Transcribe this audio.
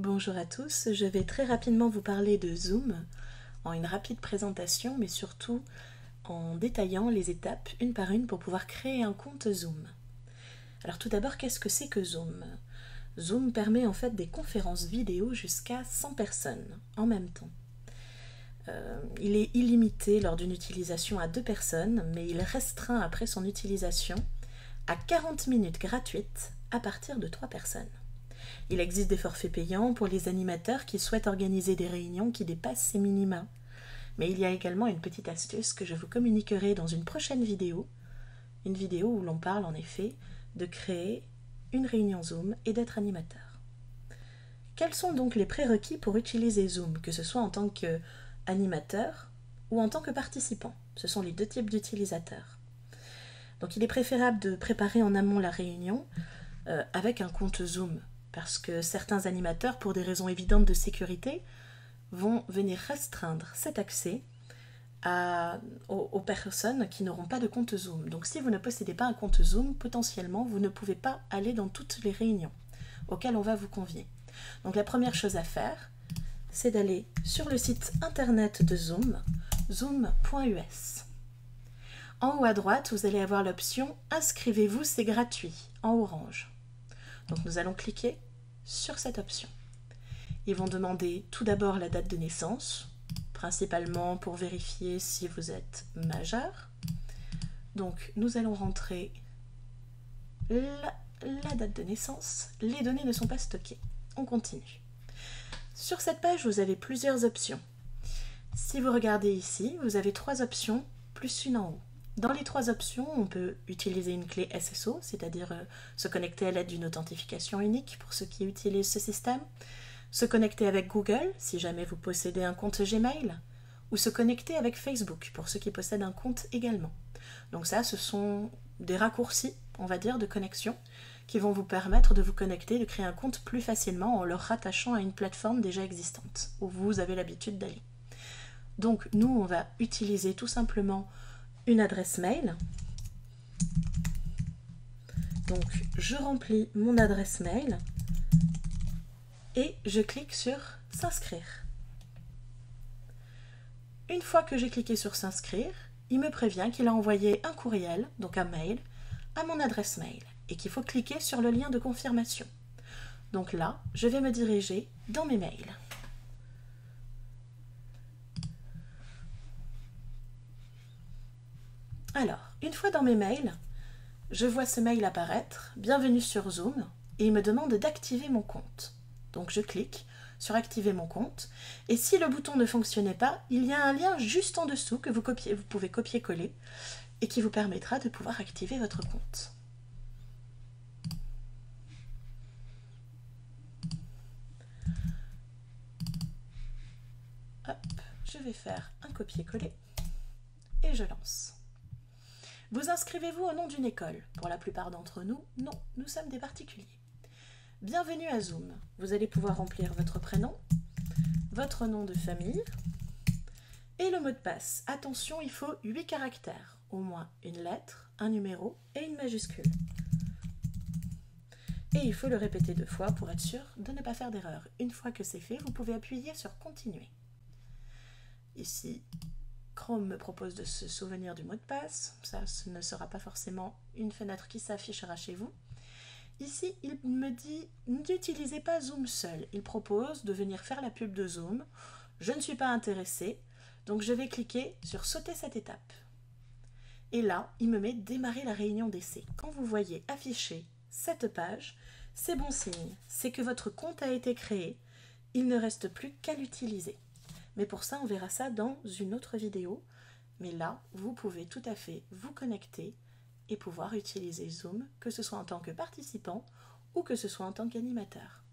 Bonjour à tous, je vais très rapidement vous parler de Zoom en une rapide présentation, mais surtout en détaillant les étapes une par une pour pouvoir créer un compte Zoom. Alors tout d'abord, qu'est-ce que c'est que Zoom? Zoom permet en fait des conférences vidéo jusqu'à 100 personnes en même temps. Il est illimité lors d'une utilisation à 2 personnes, mais il restreint après son utilisation à 40 minutes gratuites à partir de 3 personnes. Il existe des forfaits payants pour les animateurs qui souhaitent organiser des réunions qui dépassent ces minima. Mais il y a également une petite astuce que je vous communiquerai dans une prochaine vidéo. Une vidéo où l'on parle en effet de créer une réunion Zoom et d'être animateur. Quels sont donc les prérequis pour utiliser Zoom, que ce soit en tant qu'animateur ou en tant que participant? Ce sont les deux types d'utilisateurs. Donc il est préférable de préparer en amont la réunion avec un compte Zoom, parce que certains animateurs, pour des raisons évidentes de sécurité, vont venir restreindre cet accès aux personnes qui n'auront pas de compte Zoom. Donc si vous ne possédez pas un compte Zoom, potentiellement, vous ne pouvez pas aller dans toutes les réunions auxquelles on va vous convier. Donc la première chose à faire, c'est d'aller sur le site internet de Zoom, zoom.us. En haut à droite, vous allez avoir l'option « Inscrivez-vous, c'est gratuit » en orange. Donc nous allons cliquer sur cette option. Ils vont demander tout d'abord la date de naissance, principalement pour vérifier si vous êtes majeur. Donc nous allons rentrer la date de naissance. Les données ne sont pas stockées. On continue. Sur cette page, vous avez plusieurs options. Si vous regardez ici, vous avez 3 options plus une en haut. Dans les 3 options, on peut utiliser une clé SSO, c'est-à-dire se connecter à l'aide d'une authentification unique pour ceux qui utilisent ce système, se connecter avec Google, si jamais vous possédez un compte Gmail, ou se connecter avec Facebook, pour ceux qui possèdent un compte également. Donc ça, ce sont des raccourcis, on va dire, de connexion, qui vont vous permettre de vous connecter, de créer un compte plus facilement en le rattachant à une plateforme déjà existante, où vous avez l'habitude d'aller. Donc nous, on va utiliser tout simplement une adresse mail. Donc je remplis mon adresse mail et je clique sur s'inscrire. Une fois que j'ai cliqué sur s'inscrire, il me prévient qu'il a envoyé un courriel, donc un mail, à mon adresse mail et qu'il faut cliquer sur le lien de confirmation. Donc là, je vais me diriger dans mes mails. Alors, une fois dans mes mails, je vois ce mail apparaître, bienvenue sur Zoom, et il me demande d'activer mon compte. Donc je clique sur activer mon compte, et si le bouton ne fonctionnait pas, il y a un lien juste en dessous que vous pouvez copier-coller, et qui vous permettra de pouvoir activer votre compte. Hop, je vais faire un copier-coller, et je lance. Vous inscrivez-vous au nom d'une école? Pour la plupart d'entre nous, non, nous sommes des particuliers. Bienvenue à Zoom. Vous allez pouvoir remplir votre prénom, votre nom de famille et le mot de passe. Attention, il faut 8 caractères, au moins une lettre, un numéro et une majuscule. Et il faut le répéter 2 fois pour être sûr de ne pas faire d'erreur. Une fois que c'est fait, vous pouvez appuyer sur continuer. Ici, Chrome me propose de se souvenir du mot de passe. Ça, ce ne sera pas forcément une fenêtre qui s'affichera chez vous. Ici, il me dit « N'utilisez pas Zoom seul ». Il propose de venir faire la pub de Zoom. Je ne suis pas intéressée, donc je vais cliquer sur « Sauter cette étape ». Et là, il me met « Démarrer la réunion d'essai ». Quand vous voyez afficher cette page, c'est bon signe. C'est que votre compte a été créé. Il ne reste plus qu'à l'utiliser. Mais pour ça, on verra ça dans une autre vidéo. Mais là, vous pouvez tout à fait vous connecter et pouvoir utiliser Zoom, que ce soit en tant que participant ou que ce soit en tant qu'animateur.